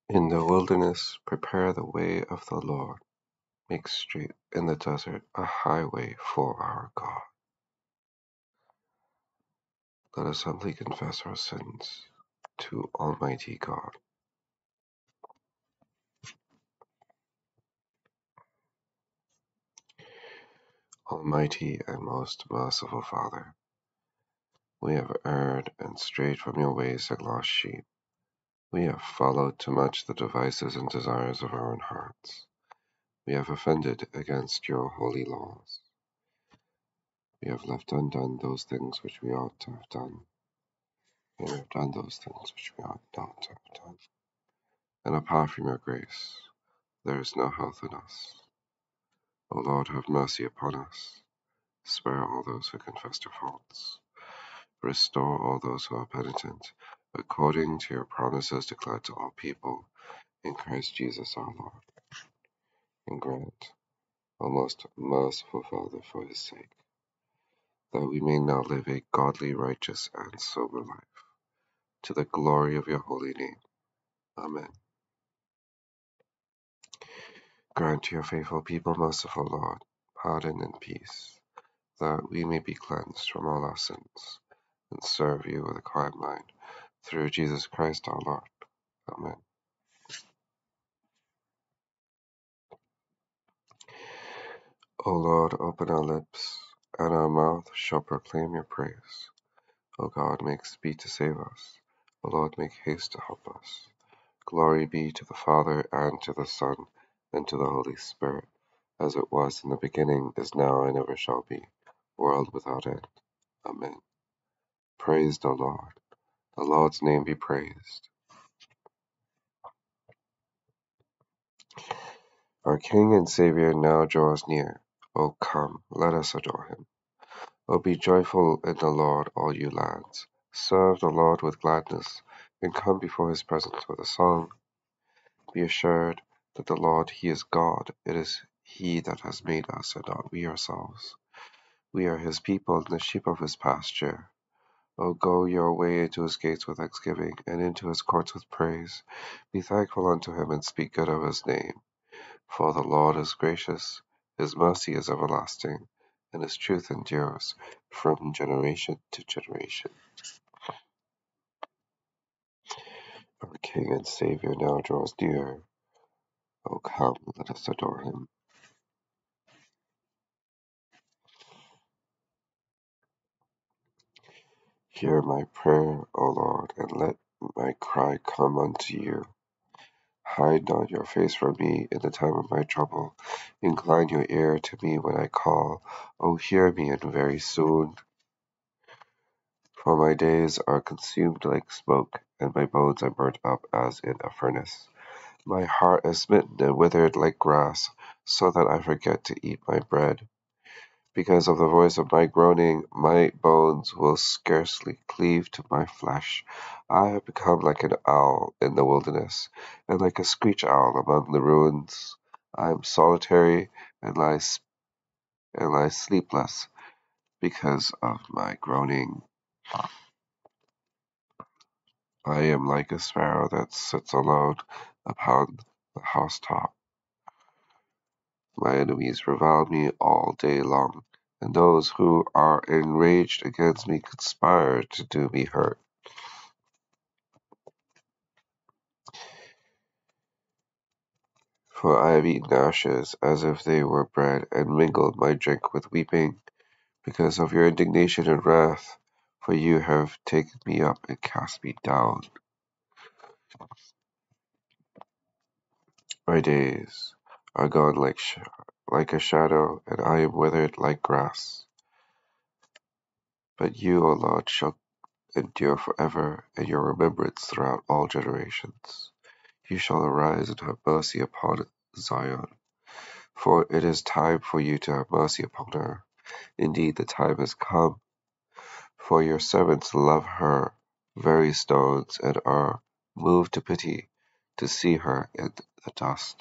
In the wilderness prepare the way of the Lord, make straight in the desert a highway for our God. Let us humbly confess our sins to Almighty God. Almighty and most merciful Father, we have erred and strayed from your ways like lost sheep. We have followed too much the devices and desires of our own hearts. We have offended against your holy laws. We have left undone those things which we ought to have done. We have done those things which we ought not to have done. And apart from your grace, there is no health in us. O Lord, have mercy upon us. Spare all those who confess their faults. Restore all those who are penitent, according to your promises declared to all people, in Christ Jesus our Lord. And grant, O most merciful Father, for his sake, that we may now live a godly, righteous, and sober life, to the glory of your holy name. Amen. Grant to your faithful people, merciful Lord, pardon and peace, that we may be cleansed from all our sins, and serve you with a quiet mind, through Jesus Christ our Lord. Amen. O Lord, open our lips, and our mouth shall proclaim your praise. O God, make speed to save us. O Lord, make haste to help us. Glory be to the Father, and to the Son, and to the Holy Spirit, as it was in the beginning, is now, and ever shall be, world without end. Amen. Praise the Lord. The Lord's name be praised. Our King and Saviour now draws near. O come, let us adore him. O be joyful in the Lord, all you lands. Serve the Lord with gladness, and come before his presence with a song. Be assured that the Lord, he is God. It is he that has made us, and not we ourselves. We are his people, and the sheep of his pasture. O go your way into his gates with thanksgiving, and into his courts with praise. Be thankful unto him, and speak good of his name. For the Lord is gracious, his mercy is everlasting, and his truth endures from generation to generation. Our King and Saviour now draws near. O come, let us adore him. Hear my prayer, O Lord, and let my cry come unto you. Hide not your face from me in the time of my trouble. Incline your ear to me when I call. O hear me, and very soon. For my days are consumed like smoke, and my bones are burnt up as in a furnace. My heart is smitten and withered like grass, so that I forget to eat my bread. Because of the voice of my groaning, my bones will scarcely cleave to my flesh. I have become like an owl in the wilderness, and like a screech owl among the ruins. I am solitary and lie sleepless because of my groaning. I am like a sparrow that sits alone upon the housetop. My enemies revile me all day long, and those who are enraged against me conspire to do me hurt. For I have eaten ashes as if they were bread, and mingled my drink with weeping, because of your indignation and wrath, for you have taken me up and cast me down. My days are gone like a shadow, and I am withered like grass. But you, O Lord, shall endure forever, and your remembrance throughout all generations. You shall arise and have mercy upon Zion, for it is time for you to have mercy upon her. Indeed, the time has come, for your servants love her very stones, and are moved to pity to see her in the dust.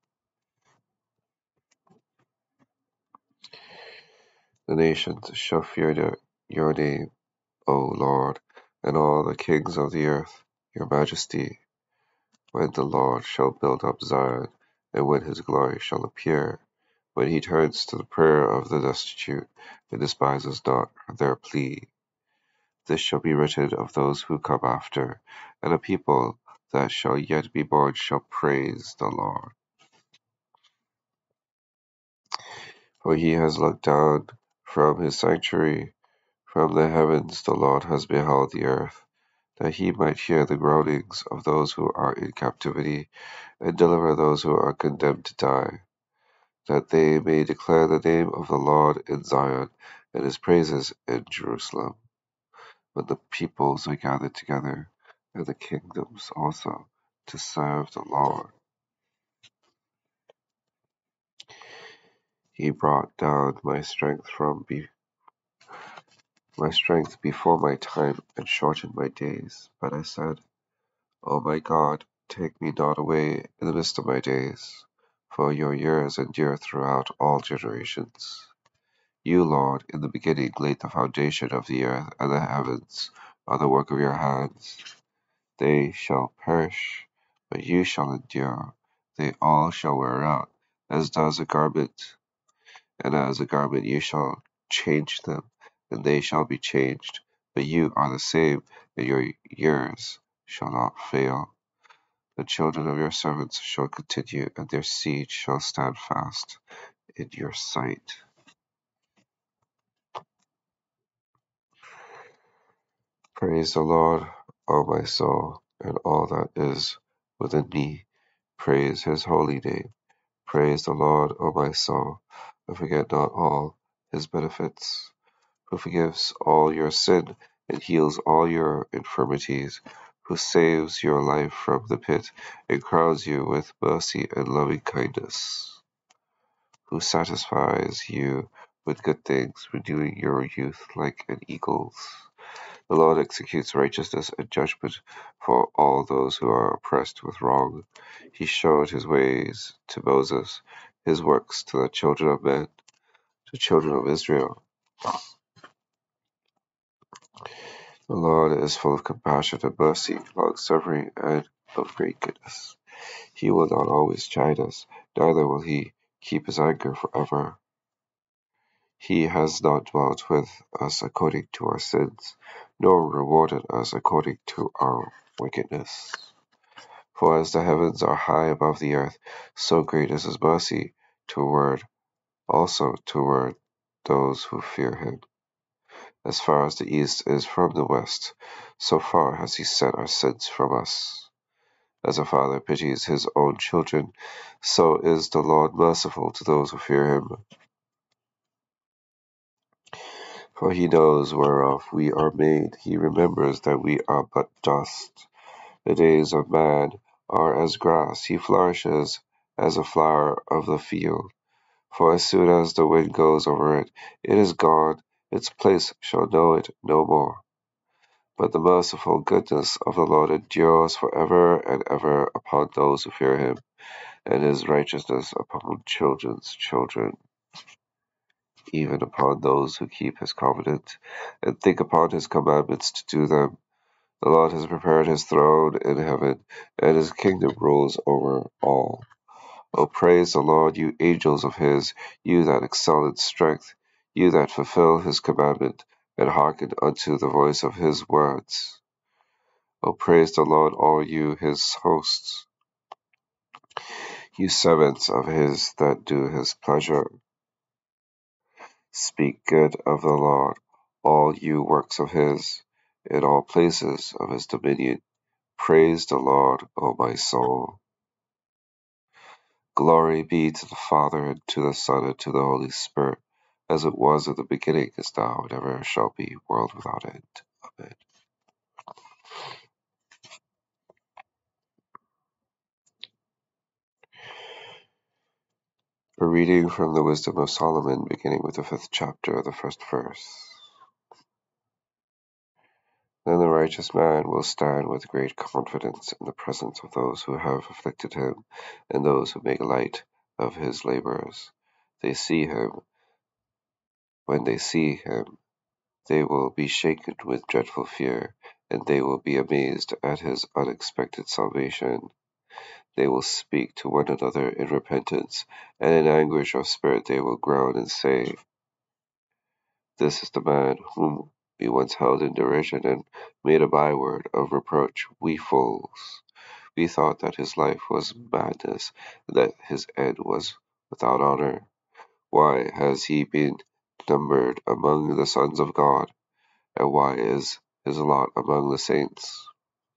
The nations shall fear your name, O Lord, and all the kings of the earth, your majesty. when the Lord shall build up Zion, and when his glory shall appear, when he turns to the prayer of the destitute, and despises not their plea. This shall be written of those who come after, and a people that shall yet be born shall praise the Lord. For he has looked down from his sanctuary, from the heavens the Lord has beheld the earth, that he might hear the groanings of those who are in captivity, and deliver those who are condemned to die, that they may declare the name of the Lord in Zion, and his praises in Jerusalem. When the peoples are gathered together, and the kingdoms also, to serve the Lord. He brought down my strength before my time, and shortened my days. But I said, O my God, take me not away in the midst of my days, for your years endure throughout all generations. You, Lord, in the beginning laid the foundation of the earth, and the heavens are the work of your hands. They shall perish, but you shall endure. They all shall wear out, as does a garment, and as a garment you shall change them, and they shall be changed. But you are the same, and your years shall not fail. The children of your servants shall continue, and their seed shall stand fast in your sight. Praise the Lord, O my soul, and all that is within me. Praise his holy name. Praise the Lord, O my soul, and forget not all his benefits, who forgives all your sin and heals all your infirmities, who saves your life from the pit and crowns you with mercy and loving kindness, who satisfies you with good things, renewing your youth like an eagle's. The Lord executes righteousness and judgment for all those who are oppressed with wrong. He showed his ways to Moses, his works to the children of men, to children of Israel. The Lord is full of compassion and mercy, long-suffering, and of great goodness. He will not always chide us, neither will he keep his anger forever. He has not dwelt with us according to our sins, nor rewarded us according to our wickedness. For as the heavens are high above the earth, so great is his mercy toward those who fear him. As far as the east is from the west, so far has he sent our sins from us. As a father pities his own children, so is the Lord merciful to those who fear him. For he knows whereof we are made, he remembers that we are but dust. The days of man are as grass, he flourishes as a flower of the field. For as soon as the wind goes over it, it is gone, its place shall know it no more. But the merciful goodness of the Lord endures forever and ever upon those who fear him, and his righteousness upon children's children, even upon those who keep his covenant, and think upon his commandments to do them. The Lord has prepared his throne in heaven, and his kingdom rules over all. O praise the Lord, you angels of his, you that excel in strength, you that fulfill his commandment, and hearken unto the voice of his words. O praise the Lord, all you his hosts, you servants of his that do his pleasure. Speak good of the Lord, all you works of his, in all places of his dominion. Praise the Lord, O my soul. Glory be to the Father, and to the Son, and to the Holy Spirit, as it was in the beginning, is now, and ever shall be, world without end. Amen. A reading from the Wisdom of Solomon, beginning with the 5th chapter, the first verse. Then the righteous man will stand with great confidence in the presence of those who have afflicted him, and those who make light of his labors. They see him. When they see him, they will be shaken with dreadful fear, and they will be amazed at his unexpected salvation. They will speak to one another in repentance, and in anguish of spirit they will groan and say, "This is the man whom we once held in derision and made a byword of reproach. We fools! We thought that his life was madness, and that his end was without honor. Why has he been numbered among the sons of God? And why is his lot among the saints?"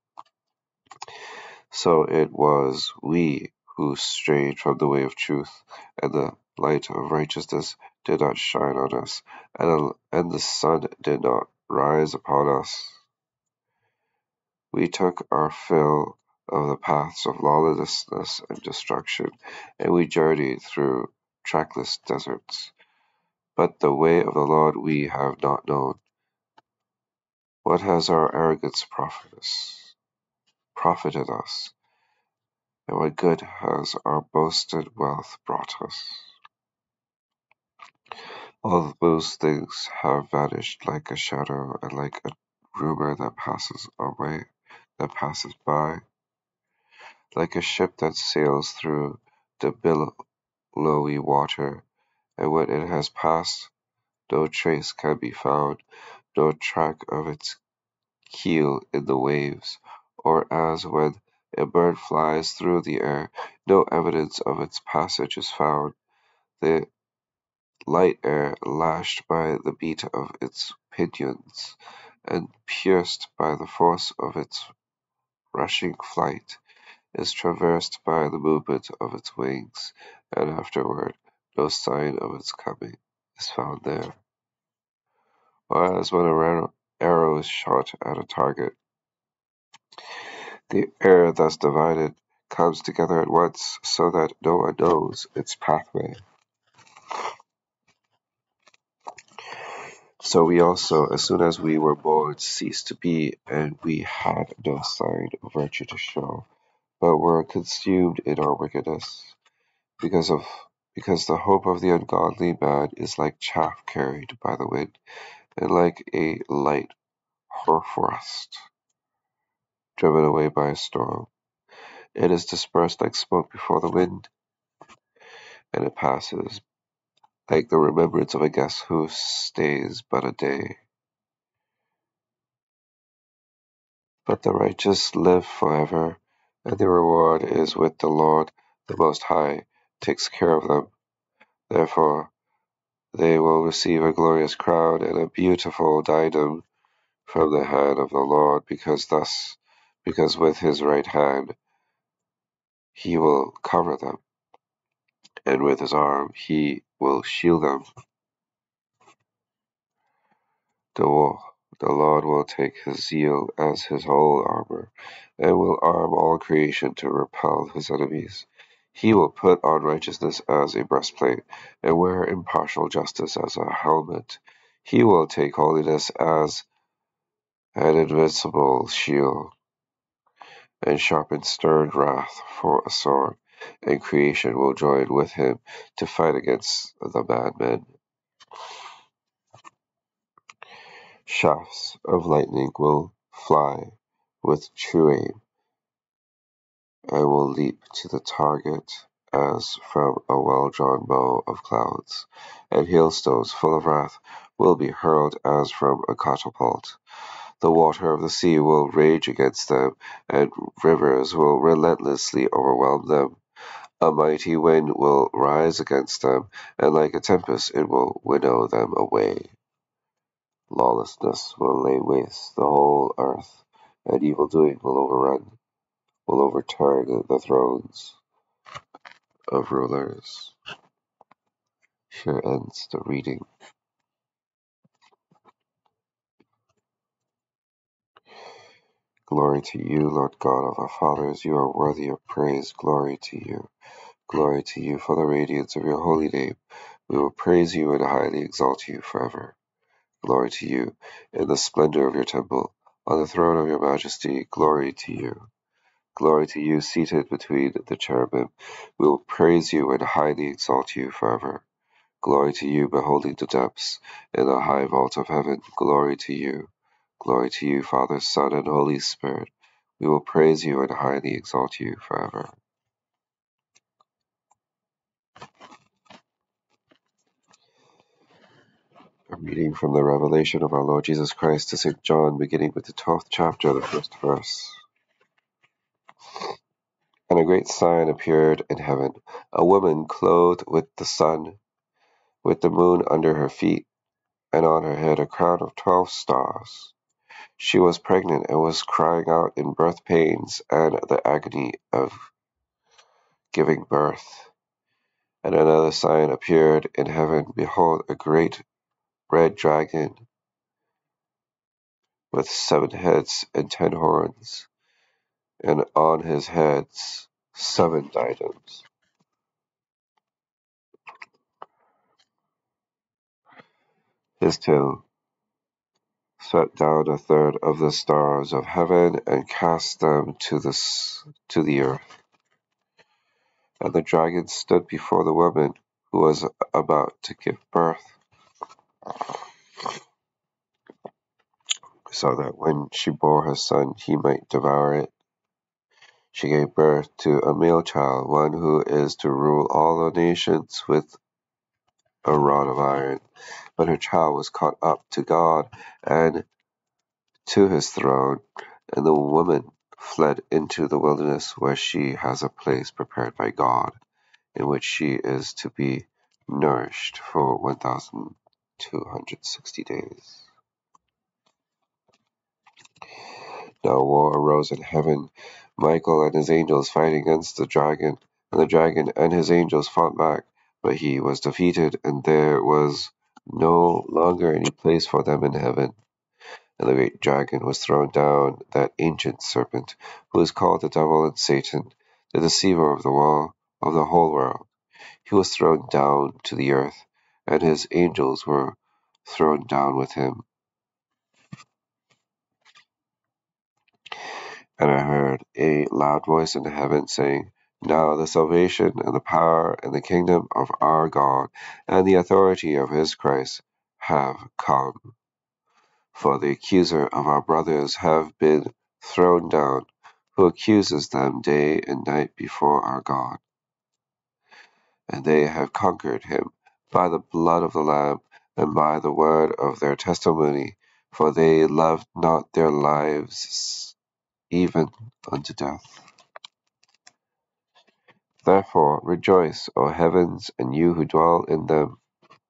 So it was we who strayed from the way of truth, and the light of righteousness did not shine on us, and the sun did not rise upon us. We took our fill of the paths of lawlessness and destruction, and we journeyed through trackless deserts. But the way of the Lord we have not known. What has our arrogance profited us, and what good has our boasted wealth brought us? All those things have vanished like a shadow, and like a rumor that passes by, like a ship that sails through the billowy water, and when it has passed, no trace can be found, no track of its keel in the waves, or as when a bird flies through the air, no evidence of its passage is found. The light air, lashed by the beat of its pinions, and pierced by the force of its rushing flight, is traversed by the movement of its wings, and afterward no sign of its coming is found there. Whereas when a arrow is shot at a target, the air thus divided comes together at once, so that no one knows its pathway. So we also, as soon as we were born, ceased to be, and we had no sign of virtue to show, but were consumed in our wickedness, because the hope of the ungodly man is like chaff carried by the wind, and like a light hoarfrost driven away by a storm. It is dispersed like smoke before the wind, and it passes like the remembrance of a guest who stays but a day. But the righteous live forever, and their reward is with the Lord. The Most High takes care of them. Therefore they will receive a glorious crown and a beautiful diadem from the hand of the Lord, because with his right hand he will cover them, and with his arm he will shield them. The Lord will take his zeal as his whole armor, and will arm all creation to repel his enemies. He will put on righteousness as a breastplate, and wear impartial justice as a helmet. He will take holiness as an invincible shield, and sharpen stern wrath for a sword, and creation will join with him to fight against the madmen. Shafts of lightning will fly with true aim, and will leap to the target as from a well-drawn bow of clouds, and hailstones full of wrath will be hurled as from a catapult. The water of the sea will rage against them, and rivers will relentlessly overwhelm them. A mighty wind will rise against them, and like a tempest it will winnow them away. Lawlessness will lay waste the whole earth, and evil-doing will overturn the thrones of rulers. Here ends the reading. Glory to you, Lord God of our fathers, you are worthy of praise. Glory to you. Glory to you for the radiance of your holy name. We will praise you and highly exalt you forever. Glory to you in the splendor of your temple, on the throne of your majesty. Glory to you. Glory to you seated between the cherubim. We will praise you and highly exalt you forever. Glory to you beholding the depths in the high vault of heaven. Glory to you. Glory to you, Father, Son, and Holy Spirit. We will praise you and highly exalt you forever. Reading from the Revelation of our Lord Jesus Christ to St. John, beginning with the 12th chapter, the first verse. And a great sign appeared in heaven, a woman clothed with the sun, with the moon under her feet, and on her head a crown of 12 stars. She was pregnant and was crying out in birth pains and the agony of giving birth. And another sign appeared in heaven, behold, a great red dragon with 7 heads and 10 horns, and on his heads 7 diadems. His tail swept down a third of the stars of heaven and cast them to the earth. And the dragon stood before the woman who was about to give birth, so that when she bore her son he might devour it. She gave birth to a male child, one who is to rule all the nations with a rod of iron. But her child was caught up to God and to his throne, and the woman fled into the wilderness, where she has a place prepared by God, in which she is to be nourished for 1,260 days. Now war arose in heaven, Michael and his angels fighting against the dragon, and the dragon and his angels fought back, but he was defeated, and there was no longer any place for them in heaven. And the great dragon was thrown down, that ancient serpent, who is called the devil and Satan, the deceiver of the whole world. He was thrown down to the earth, and his angels were thrown down with him. And I heard a loud voice in heaven saying, Now the salvation and the power and the kingdom of our God and the authority of his Christ have come. For the accuser of our brothers have been thrown down, who accuses them day and night before our God. And they have conquered him by the blood of the Lamb and by the word of their testimony, for they loved not their lives even unto death. Therefore rejoice, O heavens, and you who dwell in them.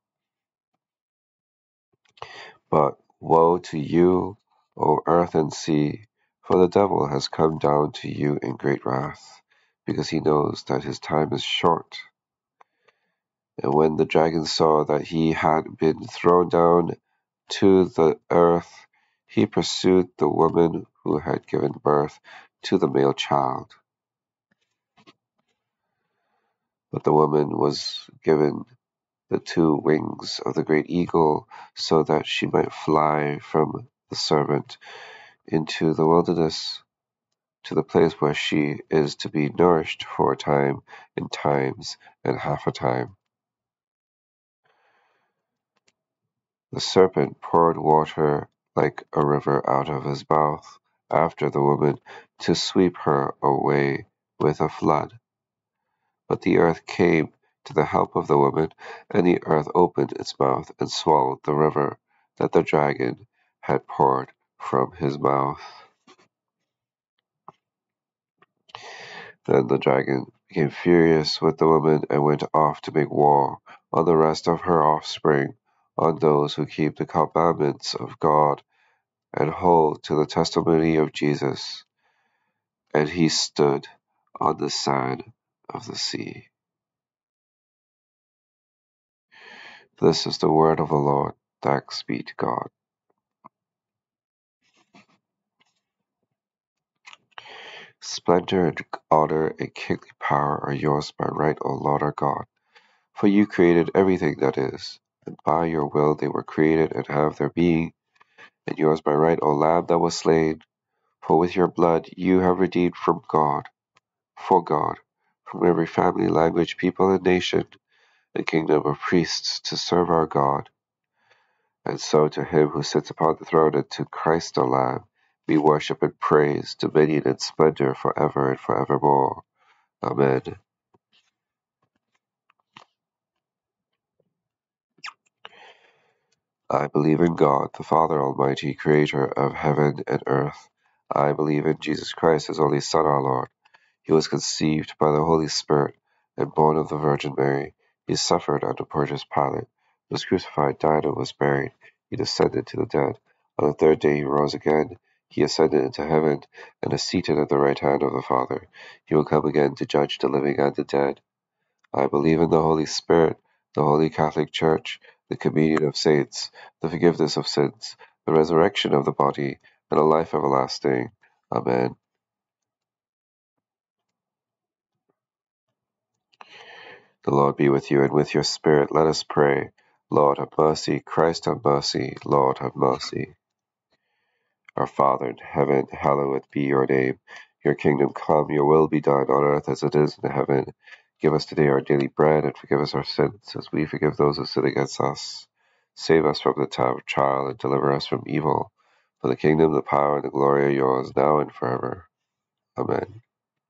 But woe to you, O earth and sea, for the devil has come down to you in great wrath, because he knows that his time is short. And when the dragon saw that he had been thrown down to the earth, he pursued the woman who had given birth to the male child. But the woman was given the 2 wings of the great eagle, so that she might fly from the serpent into the wilderness, to the place where she is to be nourished for a time, and times, and half a time. The serpent poured water like a river out of his mouth after the woman, to sweep her away with a flood. But the earth came to the help of the woman, and the earth opened its mouth and swallowed the river that the dragon had poured from his mouth. Then the dragon became furious with the woman and went off to make war on the rest of her offspring, on those who keep the commandments of God and hold to the testimony of Jesus. And he stood on the side of the sea. This is the word of the Lord. Thanks be to God. Splendor and honor and kingly power are yours by right, O Lord our God. For you created everything that is, and by your will they were created and have their being, and yours by right, O Lamb that was slain. For with your blood you have redeemed for God, from every family, language, people, and nation, a kingdom of priests to serve our God. And so to him who sits upon the throne and to Christ the Lamb, be worship and praise, dominion and splendor forever and forevermore. Amen. I believe in God, the Father Almighty, creator of heaven and earth. I believe in Jesus Christ, his only Son, our Lord. He was conceived by the Holy Spirit and born of the Virgin Mary. He suffered under Pontius Pilate, was crucified, died, and was buried. He descended to the dead. On the third day he rose again. He ascended into heaven and is seated at the right hand of the Father. He will come again to judge the living and the dead. I believe in the Holy Spirit, the Holy Catholic Church, the communion of saints, the forgiveness of sins, the resurrection of the body, and a life everlasting. Amen. The Lord be with you and with your spirit. Let us pray. Lord, have mercy. Christ, have mercy. Lord, have mercy. Our Father in heaven, hallowed be your name. Your kingdom come, your will be done on earth as it is in heaven. Give us today our daily bread, and forgive us our sins, as we forgive those who sin against us. Save us from the time of trial, and deliver us from evil. For the kingdom, the power, and the glory are yours, now and forever. Amen.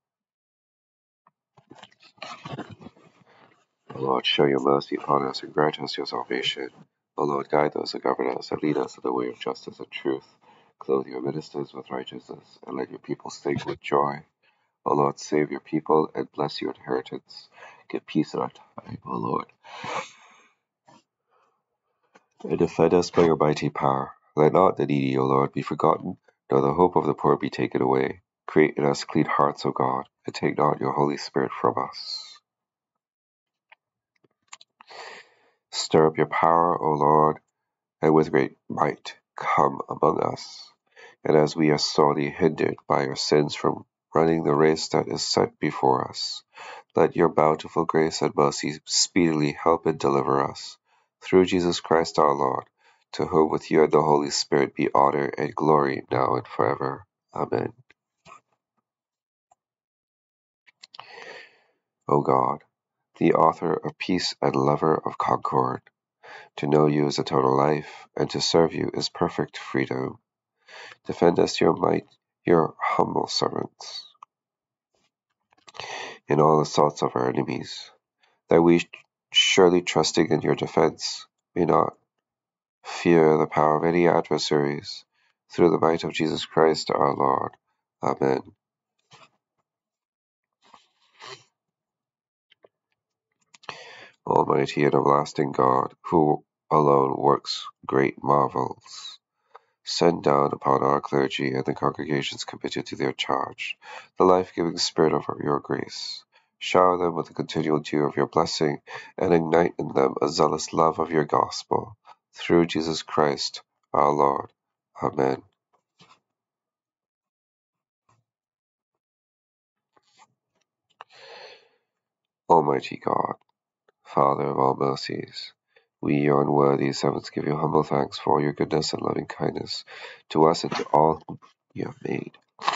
O Lord, show your mercy upon us, and grant us your salvation. O Lord, guide those who govern us, and lead us in the way of justice and truth. Clothe your ministers with righteousness, and let your people sing with joy. O Lord, save your people and bless your inheritance. Give peace in our time, O Lord, and defend us by your mighty power. Let not the needy, O Lord, be forgotten, nor the hope of the poor be taken away. Create in us clean hearts, O God, and take not your Holy Spirit from us. Stir up your power, O Lord, and with great might come among us. And as we are sorely hindered by our sins from running the race that is set before us, let your bountiful grace and mercy speedily help and deliver us. Through Jesus Christ our Lord, to whom with you and the Holy Spirit be honor and glory now and forever. Amen. O God, the author of peace and lover of concord, to know you is eternal life, and to serve you is perfect freedom. Defend us, your might, your humble servants, in all assaults of our enemies, that we, surely trusting in your defense, may not fear the power of any adversaries, through the might of Jesus Christ our Lord. Amen. Almighty and everlasting God, who alone works great marvels, send down upon our clergy and the congregations committed to their charge the life-giving spirit of your grace. Shower them with the continual dew of your blessing, and ignite in them a zealous love of your gospel. Through Jesus Christ our Lord. Amen. Almighty God, Father of all mercies, we, your unworthy servants, give you humble thanks for all your goodness and loving kindness to us and to all whom you have made.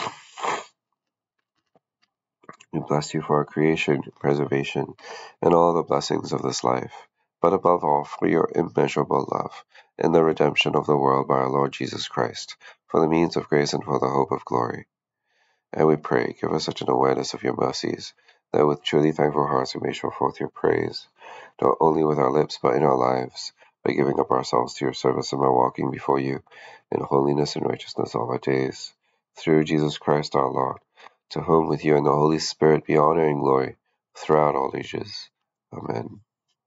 We bless you for our creation, preservation, and all the blessings of this life, but above all for your immeasurable love and the redemption of the world by our Lord Jesus Christ, for the means of grace and for the hope of glory. And we pray, give us such an awareness of your mercies, that with truly thankful hearts we may show forth your praise, not only with our lips but in our lives, by giving up ourselves to your service and by walking before you in holiness and righteousness all our days. Through Jesus Christ our Lord, to whom with you and the Holy Spirit be honor and glory throughout all ages. Amen.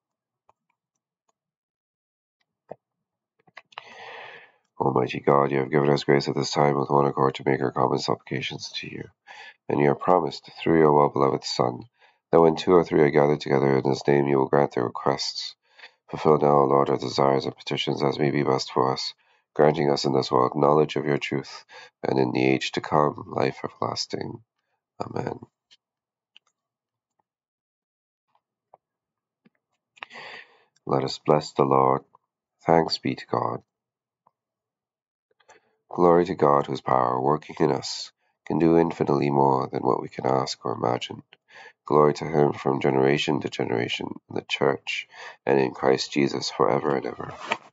Almighty God, you have given us grace at this time with one accord to make our common supplications to you. And you have promised, through your well-beloved Son, that when two or three are gathered together in his name, you will grant their requests. Fulfill now, O Lord, our desires and petitions as may be best for us, granting us in this world knowledge of your truth, and in the age to come, life everlasting. Amen. Let us bless the Lord. Thanks be to God. Glory to God, whose power, working in us, can do infinitely more than what we can ask or imagine. Glory to him from generation to generation in the Church and in Christ Jesus forever and ever.